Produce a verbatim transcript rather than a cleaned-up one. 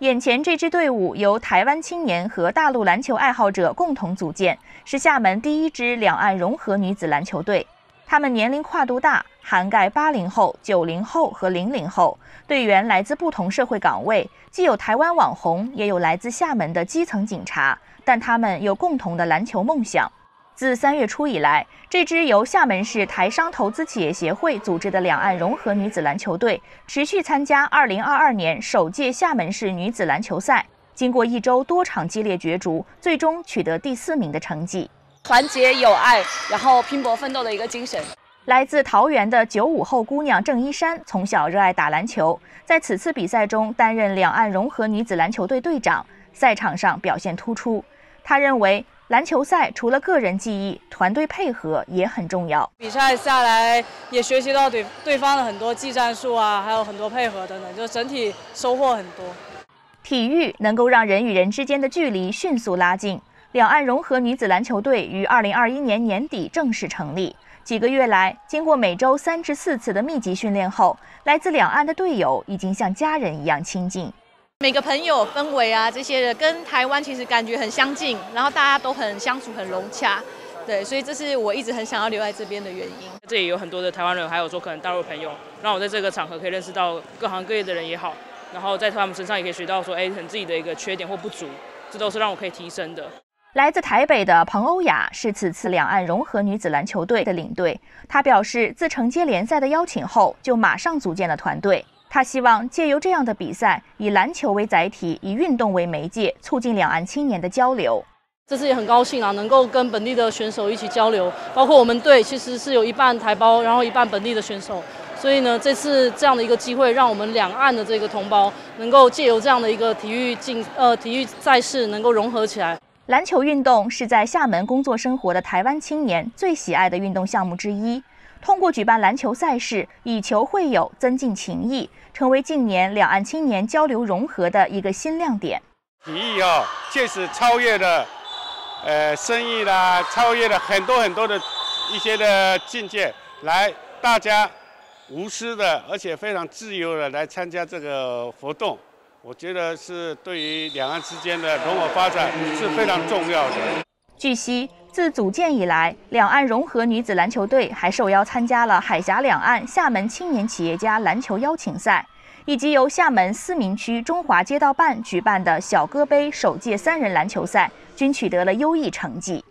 眼前这支队伍由台湾青年和大陆篮球爱好者共同组建，是厦门第一支两岸融合女子篮球队。他们年龄跨度大，涵盖八零后、九零后和零零后，队员来自不同社会岗位，既有台湾网红，也有来自厦门的基层警察，但他们有共同的篮球梦想。自三月初以来，这支由厦门市台商投资企业协会组织的两岸融合女子篮球队，持续参加二零二二年首届厦门市女子篮球赛。经过一周多场激烈角逐，最终取得第四名的成绩。 团结友爱，然后拼搏奋斗的一个精神。 来自桃园的九五后姑娘郑一山，从小热爱打篮球，在此次比赛中担任两岸融合女子篮球队队长，赛场上表现突出。她认为，篮球赛除了个人技艺，团队配合也很重要。 比赛下来也学习到对对方的很多技战术啊，还有很多配合等等，就整体收获很多。 体育能够让人与人之间的距离迅速拉近。两岸融合女子篮球队于二零二一年年底正式成立。几个月来，经过每周三至四次的密集训练后，来自两岸的队友已经像家人一样亲近。 每个朋友氛围啊，这些的跟台湾其实感觉很相近，然后大家都很相处很融洽，对，所以这是我一直很想要留在这边的原因。 这里有很多的台湾人，还有说可能大陆朋友，让我在这个场合可以认识到各行各业的人也好，然后在他们身上也可以学到说，哎，很自己的一个缺点或不足，这都是让我可以提升的。 来自台北的彭欧雅是此次两岸融合女子篮球队的领队，她表示，自承接联赛的邀请后，就马上组建了团队。他希望借由这样的比赛，以篮球为载体，以运动为媒介，促进两岸青年的交流。 这次也很高兴啊，能够跟本地的选手一起交流，包括我们队其实是有一半台胞，然后一半本地的选手。所以呢，这次这样的一个机会，让我们两岸的这个同胞能够借由这样的一个体育竞呃体育赛事，能够融合起来。 篮球运动是在厦门工作生活的台湾青年最喜爱的运动项目之一。通过举办篮球赛事，以球会友，增进情谊，成为近年两岸青年交流融合的一个新亮点。 体育哦，确实超越了，呃，生意啦，超越了很多很多的一些的境界，来大家无私的，而且非常自由的来参加这个活动，我觉得是对于两岸之间的融合发展是非常重要的。 据悉，自组建以来，两岸融合女子篮球队还受邀参加了海峡两岸厦门青年企业家篮球邀请赛，以及由厦门思明区中华街道办举办的小歌杯首届三人篮球赛，均取得了优异成绩。